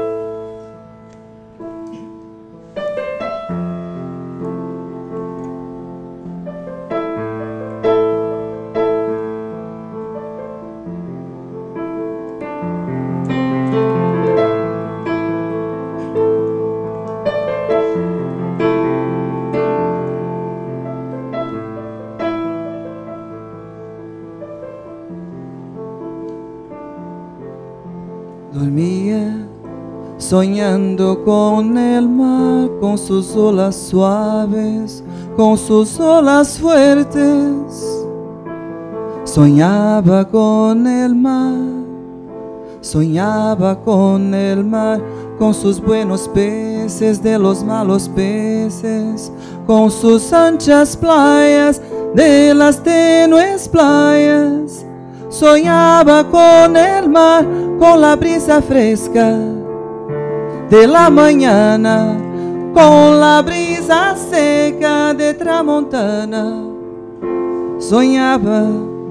Speaker 1: Dormía soñando con el mar, con sus olas suaves, con sus olas fuertes. Soñaba con el mar, soñaba con el mar, con sus buenos peces de los malos peces, con sus anchas playas de las tenues playas. Soñaba con el mar, con la brisa fresca de la mañana, con la brisa seca de tramontana. Soñaba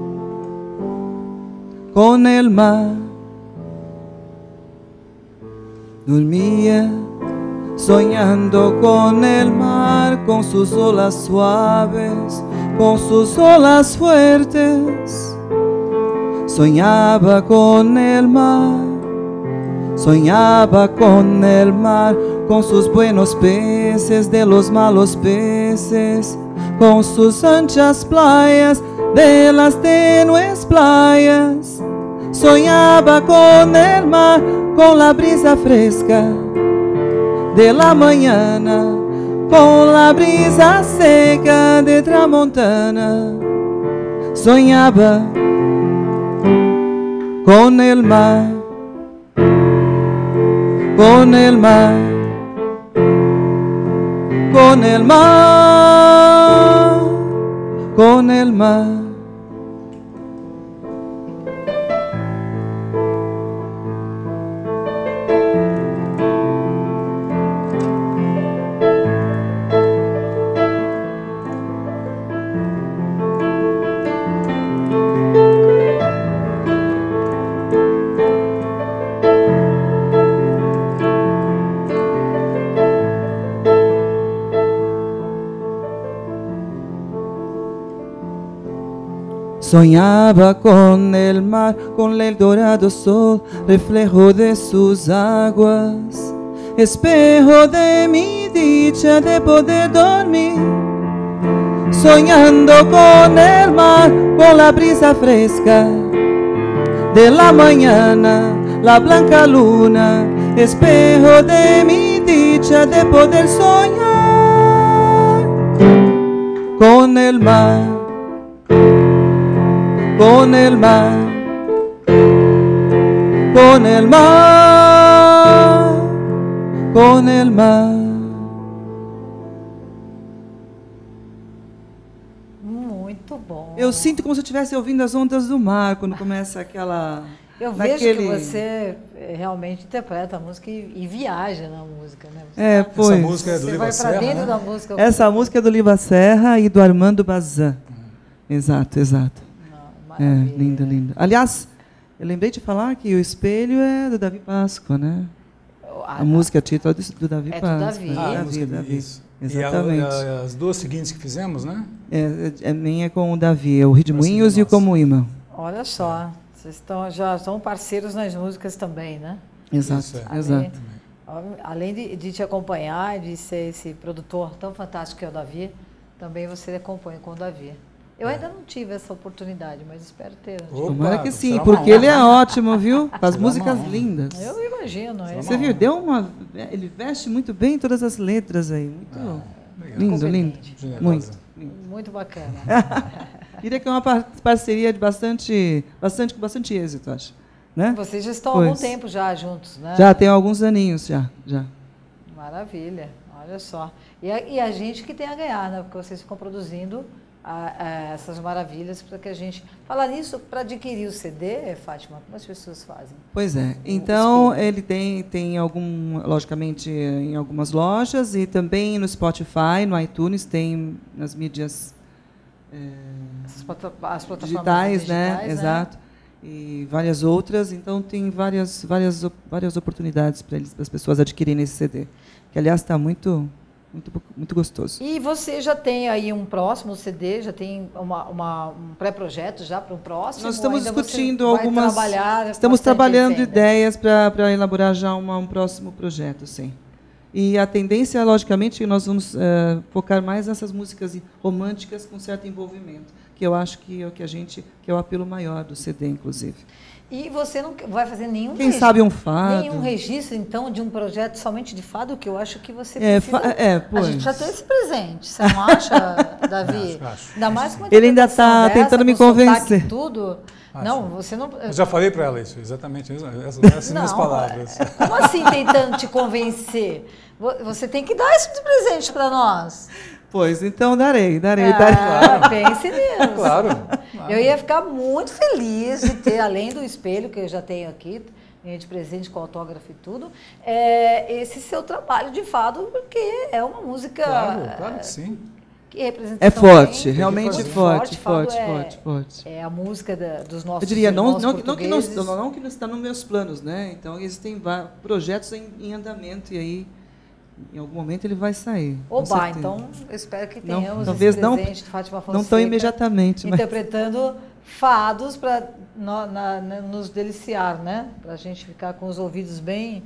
Speaker 1: con el mar. Dormía soñando con el mar, con sus olas suaves, con sus olas fuertes. Soñaba con el mar, soñaba con el mar, con sus buenos peces de los malos peces, con sus anchas playas de las tenues playas. Soñaba con el mar, con la brisa fresca de la mañana, con la brisa seca de tramontana. Soñaba
Speaker 4: con el mar, con el mar, con el mar, con el mar. Soñaba con el mar, con el dorado sol, reflejo de sus aguas, espejo de mi dicha de poder dormir. Soñando con el mar, con la brisa fresca de la mañana, la blanca luna, espejo de mi dicha de poder soñar con el mar, con el mar, con el mar, con el mar.
Speaker 2: Muito bom.
Speaker 1: Eu sinto como se eu estivesse ouvindo as ondas do mar quando começa aquela...
Speaker 2: Eu
Speaker 1: naquele...
Speaker 2: vejo que você realmente interpreta a música e, e viaja na música, né? Você
Speaker 1: É,
Speaker 2: tá-
Speaker 1: pois.
Speaker 3: Essa música é do
Speaker 2: Você
Speaker 3: Liva
Speaker 2: vai
Speaker 3: Serra,
Speaker 2: para dentro
Speaker 3: né?
Speaker 2: da música.
Speaker 1: Essa música é do Liva Serra e do Armando Bazin. Exato, exato.
Speaker 2: Não,
Speaker 1: É,
Speaker 2: maravilha.
Speaker 1: linda, linda. Aliás, eu lembrei de falar que o espelho é do Davi Páscoa, né?
Speaker 2: A,
Speaker 1: A música título é do, do Davi
Speaker 2: É do
Speaker 1: Páscoa.
Speaker 2: Davi.
Speaker 3: Ah, a
Speaker 1: Davi,
Speaker 3: música
Speaker 1: Davi.
Speaker 3: isso.
Speaker 1: Exatamente.
Speaker 3: E a, a, as duas seguintes que fizemos, né?
Speaker 1: É, é, a minha é com o Davi, é o Rio de
Speaker 3: Nossa,
Speaker 1: Moinhos e o
Speaker 3: nossa.
Speaker 1: Comoíma.
Speaker 2: Olha só, vocês estão, já são parceiros nas músicas também, né?
Speaker 1: Exato,
Speaker 3: Isso, é.
Speaker 2: Além,
Speaker 1: exato.
Speaker 2: além de, de te acompanhar, de ser esse produtor tão fantástico que é o Davi, também você compõe com o Davi. Eu ainda não tive essa oportunidade, mas espero ter. um dia.
Speaker 3: Opa,
Speaker 1: Tomara que sim,
Speaker 3: será uma
Speaker 1: porque ele é
Speaker 3: honra.
Speaker 1: ótimo, viu? Faz
Speaker 3: Será uma
Speaker 1: músicas
Speaker 3: honra.
Speaker 1: lindas.
Speaker 2: Eu imagino. ele-
Speaker 1: Você viu? Deu uma. Ele veste muito bem todas as letras aí. Muito
Speaker 3: Legal.
Speaker 1: lindo, lindo.
Speaker 2: Competente.
Speaker 3: Generosa.
Speaker 1: Muito.
Speaker 2: Muito bacana.
Speaker 1: Diria que é uma par- parceria de bastante, bastante, com bastante êxito, acho. Né?
Speaker 2: Vocês já estão há algum
Speaker 1: Pois.
Speaker 2: tempo já juntos, né?
Speaker 1: Já tem alguns aninhos, já. já.
Speaker 2: Maravilha, olha só. E a, e a gente que tem a ganhar, né? Porque vocês ficam produzindo a- a- essas maravilhas para que a gente... Falar nisso, para adquirir o C D, Fátima, como as pessoas fazem?
Speaker 1: Pois é.
Speaker 2: O
Speaker 1: Então,
Speaker 2: espelho.
Speaker 1: ele tem, tem algum, logicamente, em algumas lojas e também no Spotify, no iTunes, tem nas mídias
Speaker 2: Essas plata- as plataformas
Speaker 1: digitais, né?
Speaker 2: digitais,
Speaker 1: Exato. E várias outras. Então, tem várias, várias, op- várias oportunidades para eles, para as pessoas adquirirem esse C D. Que, aliás, está muito, muito, muito gostoso.
Speaker 2: E você já tem aí um próximo C D, já tem uma, uma- um pré-projeto já para um próximo?
Speaker 1: Nós estamos
Speaker 2: Ainda você
Speaker 1: discutindo
Speaker 2: vai
Speaker 1: algumas.
Speaker 2: trabalhar
Speaker 1: Estamos
Speaker 2: bastante
Speaker 1: trabalhando
Speaker 2: ainda?
Speaker 1: ideias para elaborar já uma, um próximo projeto, sim. E a tendência, logicamente, é que nós vamos eh, focar mais nessas músicas românticas com certo envolvimento, que eu acho que é o que a gente, que é o apelo maior do C D, inclusive.
Speaker 2: E você não vai fazer nenhum
Speaker 1: Quem
Speaker 2: registro,
Speaker 1: sabe um fado.
Speaker 2: nenhum registro, então, de um projeto somente de fado, que eu acho que você
Speaker 1: É,
Speaker 2: precisa...
Speaker 1: fa- é,
Speaker 2: A
Speaker 1: pois.
Speaker 2: gente já tem esse presente, você não acha, Davi?
Speaker 3: Acho, acho.
Speaker 2: Ainda mais com uma
Speaker 1: Ele ainda
Speaker 2: interpretação
Speaker 1: tá
Speaker 2: dessa,
Speaker 1: tentando me
Speaker 2: com sotaque
Speaker 1: convencer.
Speaker 2: e tudo.
Speaker 3: Acho.
Speaker 2: Não, você não...
Speaker 3: Eu já falei para ela isso, exatamente isso, essas, essas minhas
Speaker 2: Não,
Speaker 3: palavras.
Speaker 2: é- como assim tentando te convencer? Vo- Você tem que dar esse presente para nós.
Speaker 1: Pois, então darei, darei,
Speaker 2: Ah,
Speaker 1: darei.
Speaker 2: pense nisso.
Speaker 3: Claro.
Speaker 2: Eu ia ficar muito feliz de ter, além do espelho que eu já tenho aqui, ganhei de presente com autógrafo e tudo, é, esse seu trabalho de fado, porque é uma música
Speaker 3: Claro, claro que sim.
Speaker 2: que representa
Speaker 1: É
Speaker 2: também-
Speaker 1: forte, realmente
Speaker 2: muito
Speaker 1: forte,
Speaker 2: fado
Speaker 1: forte,
Speaker 2: é,
Speaker 1: forte, forte.
Speaker 2: É a música da- dos nossos
Speaker 1: Eu diria, não,
Speaker 2: irmãos
Speaker 1: não, não, que não,
Speaker 2: portugueses.
Speaker 1: não que não está nos meus planos, né? Então, existem va- projetos em, em andamento e aí, em algum momento, ele vai sair. com
Speaker 2: Oba,
Speaker 1: certeza.
Speaker 2: então eu espero que
Speaker 1: Não,
Speaker 2: tenhamos
Speaker 1: talvez
Speaker 2: esse
Speaker 1: não-
Speaker 2: presente de Fátima Fonseca.
Speaker 1: Não tão imediatamente, mas...
Speaker 2: Interpretando fados para nos deliciar, né? Para a gente ficar com os ouvidos bem...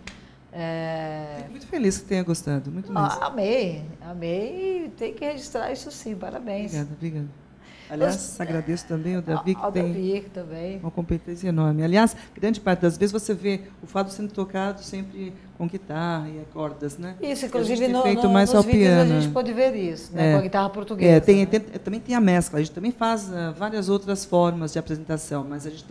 Speaker 2: é,
Speaker 1: Fico muito feliz que tenha gostado, muito mesmo.
Speaker 2: Ah, amei, amei e tem que registrar isso sim, parabéns.
Speaker 1: Obrigada, obrigada. Aliás, agradeço também ao Davi, que
Speaker 2: Ao
Speaker 1: tem
Speaker 2: Davi também.
Speaker 1: uma competência enorme. Aliás, grande parte das vezes você vê o fado sendo tocado sempre com guitarra e cordas, né?
Speaker 2: Isso,
Speaker 1: E a gente
Speaker 2: inclusive
Speaker 1: tem
Speaker 2: no,
Speaker 1: feito
Speaker 2: no,
Speaker 1: mais
Speaker 2: nos
Speaker 1: ao
Speaker 2: vídeos
Speaker 1: piano.
Speaker 2: a gente pode ver isso, né?
Speaker 1: É.
Speaker 2: Com a guitarra portuguesa.
Speaker 1: É, tem,
Speaker 2: né?
Speaker 1: tem- também tem a mescla. A gente também faz ah, várias outras formas de apresentação, mas a gente tem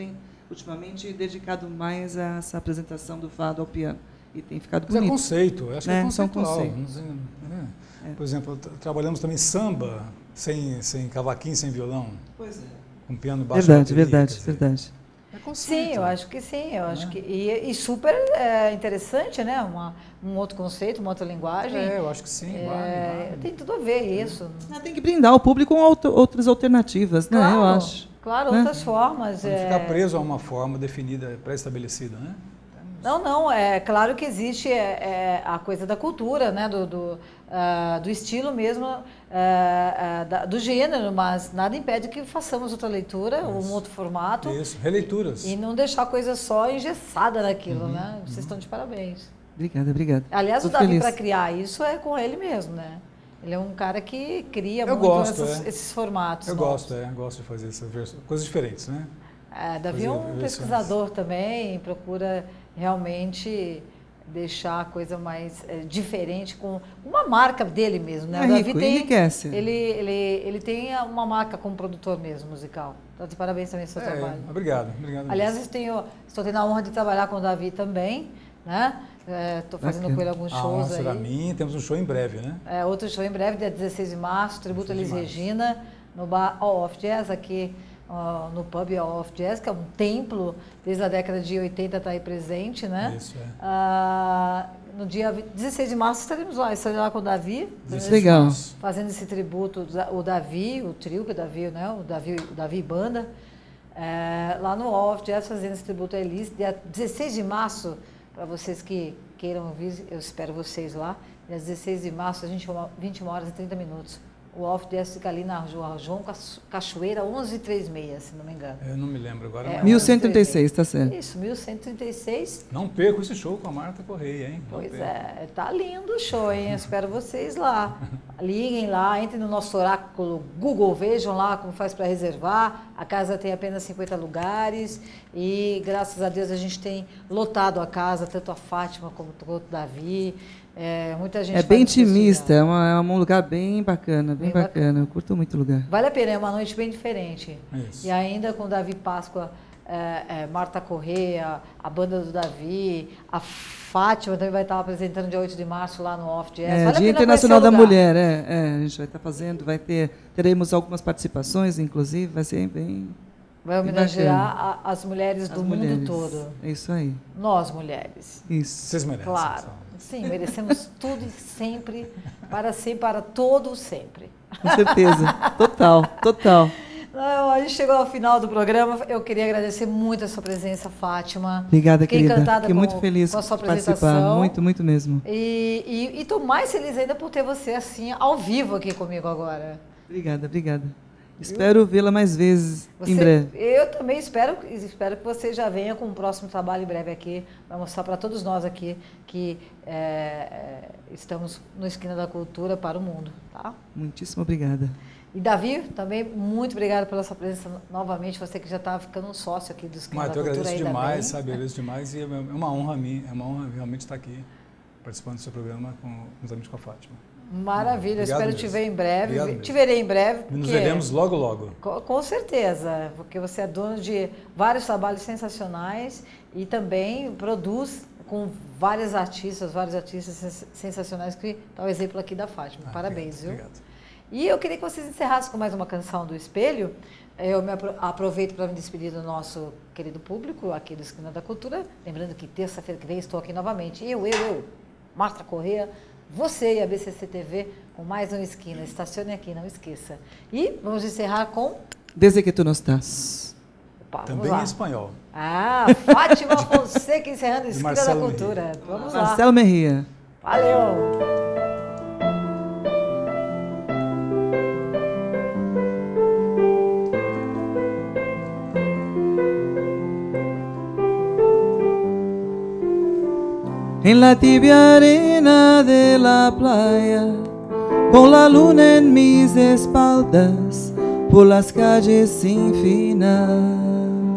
Speaker 1: ultimamente dedicado mais a essa apresentação do fado ao piano. E tem ficado
Speaker 3: Mas
Speaker 1: bonito.
Speaker 3: é conceito, eu acho
Speaker 1: né?
Speaker 3: que é conceitual.
Speaker 1: São conceitos.
Speaker 3: Né?
Speaker 1: É.
Speaker 3: Por exemplo, trabalhamos também samba, sem, sem cavaquinho, sem violão.
Speaker 1: Pois é.
Speaker 3: Com piano baixo.
Speaker 1: Verdade,
Speaker 3: bateria,
Speaker 1: verdade,
Speaker 3: dizer,
Speaker 1: verdade.
Speaker 3: É conceito.
Speaker 2: Sim, eu acho que sim, eu acho
Speaker 3: Né?
Speaker 2: que e, e super é, interessante, né? Uma, um outro conceito, uma outra linguagem.
Speaker 3: É, eu acho que sim.
Speaker 2: É,
Speaker 3: vale, vale.
Speaker 2: Tem tudo a ver isso.
Speaker 1: Ah, tem que brindar o público com auto- outras alternativas, né?
Speaker 2: Claro,
Speaker 1: Eu acho.
Speaker 2: claro,
Speaker 1: né?
Speaker 2: outras formas.
Speaker 3: Não
Speaker 2: é.
Speaker 3: ficar preso a uma forma definida, pré-estabelecida, né?
Speaker 2: Não, não, é claro que existe é, é, a coisa da cultura, né, do, do, uh, do estilo mesmo, uh, uh, da, do gênero, mas nada impede que façamos outra leitura,
Speaker 3: Isso.
Speaker 2: um outro formato.
Speaker 3: Isso, releituras.
Speaker 2: E, e não deixar a coisa só engessada naquilo,
Speaker 3: Uhum,
Speaker 2: né? Vocês
Speaker 3: uhum.
Speaker 2: estão de parabéns.
Speaker 1: Obrigada, obrigada.
Speaker 2: Aliás,
Speaker 1: Tô
Speaker 2: o Davi,
Speaker 1: feliz.
Speaker 2: para criar isso, é com ele mesmo, né? Ele é um cara que cria
Speaker 3: Eu
Speaker 2: muito
Speaker 3: gosto,
Speaker 2: essas-
Speaker 3: é.
Speaker 2: esses formatos.
Speaker 3: Eu
Speaker 2: novos.
Speaker 3: gosto, é, gosto de fazer essas vers- coisas diferentes, né?
Speaker 2: É, Davi é
Speaker 3: Fazer
Speaker 2: um
Speaker 3: versões.
Speaker 2: pesquisador também, procura realmente deixar a coisa mais é, diferente, com uma marca dele mesmo, né?
Speaker 1: É
Speaker 2: O Davi
Speaker 1: rico,
Speaker 2: tem,
Speaker 1: enriquece.
Speaker 2: ele, ele, ele tem uma marca como produtor mesmo, musical. Então, de parabéns também pelo seu
Speaker 3: É,
Speaker 2: trabalho.
Speaker 3: obrigado, obrigado.
Speaker 2: Aliás,
Speaker 3: mesmo.
Speaker 2: eu tenho, estou tendo a honra de trabalhar com o Davi também, né? Estou fazendo
Speaker 1: Bacana.
Speaker 2: com ele alguns
Speaker 3: a
Speaker 2: shows
Speaker 3: honra será
Speaker 2: aí.
Speaker 3: minha, temos um show em breve, né?
Speaker 2: É, outro show em breve, dia dezesseis de março, tributo a Elis
Speaker 3: dezesseis de março.
Speaker 2: Regina, no bar All of Jazz, aqui ó, no pub All of Jazz, que é um templo, desde a década de oitenta está aí presente, né?
Speaker 3: Isso, é.
Speaker 2: Ah, no dia dezesseis de março estaremos lá, estaremos lá com o Davi,
Speaker 3: dezesseis
Speaker 1: Legal.
Speaker 3: de março.
Speaker 2: fazendo esse tributo, o Davi, o trio, que é o Davi, né? O Davi, o Davi e Banda, é, lá no All of Jazz, fazendo esse tributo a Elis, dia dezesseis de março, para vocês que queiram vir, eu espero vocês lá. Dia dezesseis de março, a gente vinte e uma horas e trinta minutos. O Off Jazz fica ali na rua João Cachoeira, onze três seis, se não me engano.
Speaker 3: Eu não me lembro agora.
Speaker 2: É,
Speaker 3: mas-
Speaker 1: mil cento e trinta e seis, tá certo.
Speaker 2: Isso, mil cento e trinta e seis.
Speaker 3: Não perco esse show com a Marta Correia, hein? Não
Speaker 2: Pois
Speaker 3: perco.
Speaker 2: é, tá lindo o show, hein? Eu espero vocês lá. Liguem lá, entrem no nosso oráculo Google, vejam lá como faz para reservar. A casa tem apenas cinquenta lugares e, graças a Deus, a gente tem lotado a casa, tanto a Fátima como o Davi. É, muita gente
Speaker 1: É
Speaker 2: vai
Speaker 1: bem
Speaker 2: nos prestigiar.
Speaker 1: intimista, é, uma- é um lugar bem bacana, bem,
Speaker 2: Bem
Speaker 1: bacana. Eu curto muito o lugar.
Speaker 2: Vale a pena, é uma noite bem diferente.
Speaker 3: Isso.
Speaker 2: E ainda com Davi Páscoa, é, é, Marta Correia, a banda do Davi, a Fátima também vai estar apresentando dia oito de março lá no Off Jazz.
Speaker 1: É,
Speaker 2: Vale a
Speaker 1: Dia
Speaker 2: pena
Speaker 1: Internacional
Speaker 2: conhecer
Speaker 1: da
Speaker 2: o lugar.
Speaker 1: Mulher, é, é, a gente vai estar fazendo, vai ter, teremos algumas participações, inclusive, vai ser bem...
Speaker 2: Vai
Speaker 1: bem
Speaker 2: homenagear
Speaker 1: bacana.
Speaker 2: a- as mulheres
Speaker 1: As
Speaker 2: do
Speaker 1: mulheres.
Speaker 2: mundo todo.
Speaker 1: É isso aí,
Speaker 2: Nós, mulheres.
Speaker 1: isso.
Speaker 3: Vocês merecem.
Speaker 2: Claro.
Speaker 3: pessoal.
Speaker 2: Sim, merecemos tudo e sempre, para sempre, para todo sempre.
Speaker 1: Com certeza, total, total.
Speaker 2: Não, a gente chegou ao final do programa. Eu queria agradecer muito a sua presença, Fátima.
Speaker 1: Obrigada,
Speaker 2: Fiquei
Speaker 1: querida.
Speaker 2: encantada
Speaker 1: Fiquei
Speaker 2: com,
Speaker 1: muito feliz
Speaker 2: com a sua
Speaker 1: de participar,
Speaker 2: apresentação.
Speaker 1: muito, muito mesmo.
Speaker 2: E estou mais feliz ainda por ter você assim, ao vivo aqui comigo agora.
Speaker 1: Obrigada, obrigada. Espero vê-la mais vezes
Speaker 2: Você-
Speaker 1: em breve.
Speaker 2: Eu também espero, espero que você já venha com um próximo trabalho em breve aqui, para mostrar para todos nós aqui que é, é, estamos no Esquina da Cultura para o mundo. Tá?
Speaker 1: Muitíssimo obrigada.
Speaker 2: E Davi, também muito obrigada pela sua presença novamente, você que já estava ficando um sócio aqui do Esquina
Speaker 3: Marta,
Speaker 2: da
Speaker 3: eu
Speaker 2: Cultura.
Speaker 3: agradeço
Speaker 2: ainda
Speaker 3: demais,
Speaker 2: bem.
Speaker 3: sabe? Eu agradeço demais e é uma honra a mim, é uma honra realmente estar aqui participando do seu programa com os amigos com a Fátima.
Speaker 2: Maravilha, eu
Speaker 3: Obrigado
Speaker 2: espero te
Speaker 3: mesmo.
Speaker 2: ver em breve.
Speaker 3: Obrigado
Speaker 2: Te
Speaker 3: mesmo.
Speaker 2: verei em breve.
Speaker 3: E nos
Speaker 2: porque-
Speaker 3: veremos logo, logo.
Speaker 2: Com, com certeza, porque você é dono de vários trabalhos sensacionais e também produz com vários artistas, vários artistas sens- sensacionais, que está o exemplo aqui da Fátima.
Speaker 3: Ah,
Speaker 2: Parabéns,
Speaker 3: obrigado,
Speaker 2: viu?
Speaker 3: obrigado.
Speaker 2: E eu queria que vocês encerrassem com mais uma canção do Espelho. Eu me apro- aproveito para me despedir do nosso querido público aqui do Esquina da Cultura. Lembrando que terça-feira que vem estou aqui novamente. Eu, eu, eu, Marta Correia, você e a B C C T V com mais uma Esquina. Estacione aqui, não esqueça. E vamos encerrar com...
Speaker 1: Desde que tu não estás.
Speaker 2: Opa, vamos
Speaker 3: Também
Speaker 2: lá.
Speaker 3: em espanhol.
Speaker 2: Ah, Fátima Fonseca encerrando a Esquina da
Speaker 3: Marcelo
Speaker 2: Cultura. Vamos lá.
Speaker 1: Marcelo Merria.
Speaker 2: Valeu!
Speaker 1: En la tibia arena de la playa, con la luna en mis espaldas, por las calles sin final.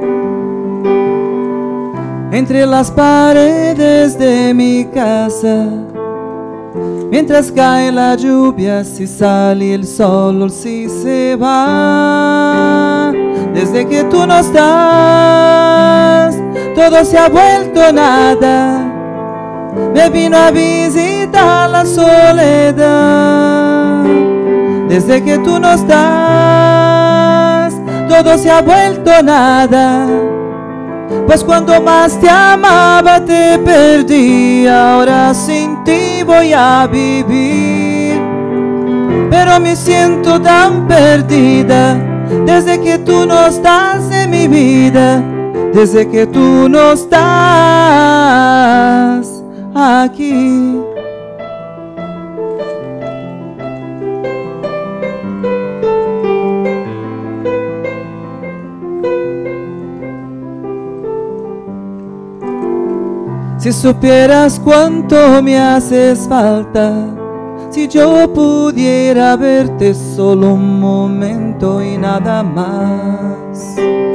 Speaker 1: Entre las paredes de mi casa, mientras cae la lluvia, si sale el sol o si se va. Desde
Speaker 4: Desde que tú no estás, todo se ha vuelto nada. Me vino a visitar la soledad. Desde que tú no estás, todo se ha vuelto nada. Pues cuando más te amaba te perdí. Ahora sin ti voy a vivir, pero me siento tan perdida. Desde que tú no estás en mi vida, desde que tú no estás aquí. Si supieras cuánto me haces falta, si yo pudiera verte solo un momento y nada más.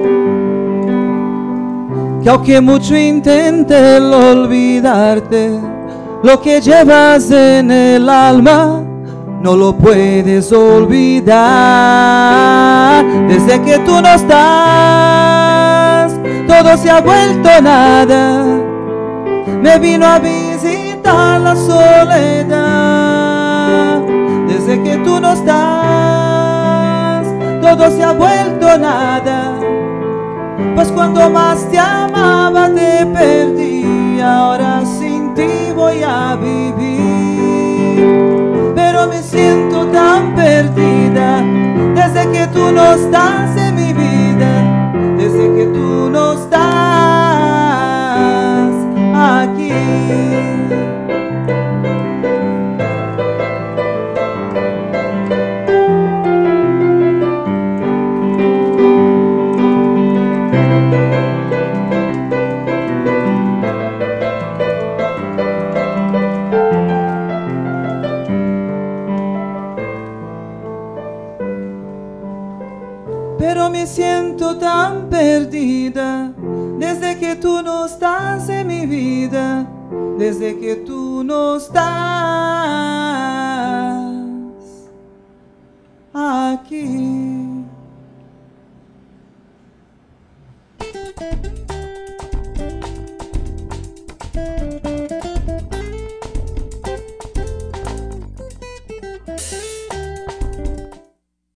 Speaker 4: Que aunque mucho intente el olvidarte, lo que llevas en el alma no lo puedes olvidar. Desde que tú no estás, todo se ha vuelto nada. Me vino a visitar la soledad. Desde que tú no estás, todo se ha vuelto nada. Pues cuando más te amaba te perdí. Ahora sin ti voy a vivir, pero me siento tan perdida. Desde que tú no estás en mi vida, desde que tú no estás aquí. Pero me siento tan perdida. Desde que tú no estás en mi vida, desde que tú no estás aquí.